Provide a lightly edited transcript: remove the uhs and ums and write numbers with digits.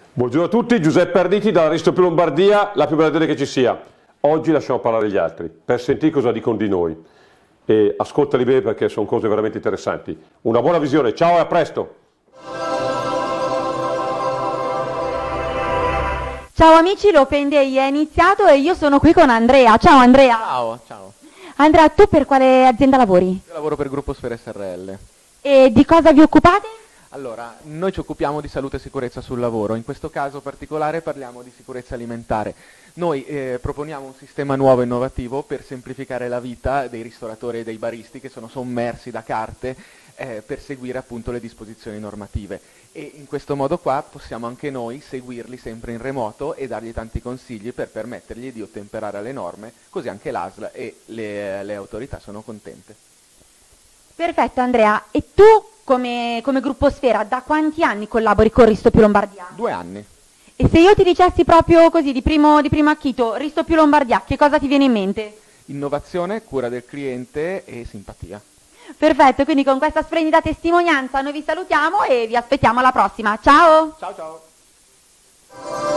Buongiorno a tutti, Giuseppe Arditi dalla Risto più Lombardia, la più bella azienda che ci sia. Oggi lasciamo parlare gli altri per sentire cosa dicono di noi e ascoltali bene perché sono cose veramente interessanti. Una buona visione, ciao e a presto! Ciao amici, l'Open Day è iniziato e io sono qui con Andrea. Ciao Andrea! Ciao. Andrea, tu per quale azienda lavori? Io lavoro per Gruppo Sfera SRL. E di cosa vi occupate? Allora, noi ci occupiamo di salute e sicurezza sul lavoro, in questo caso particolare parliamo di sicurezza alimentare. Noi proponiamo un sistema nuovo e innovativo per semplificare la vita dei ristoratori e dei baristi che sono sommersi da carte per seguire appunto le disposizioni normative. E in questo modo qua possiamo anche noi seguirli sempre in remoto e dargli tanti consigli per permettergli di ottemperare alle norme, così anche l'ASL e le autorità sono contente. Perfetto Andrea, e tu come Gruppo Sfera da quanti anni collabori con Risto più Lombardia? 2 anni. E se io ti dicessi proprio così di primo acchito, Risto più Lombardia, che cosa ti viene in mente? Innovazione, cura del cliente e simpatia. Perfetto, quindi con questa splendida testimonianza noi vi salutiamo e vi aspettiamo alla prossima. Ciao! Ciao!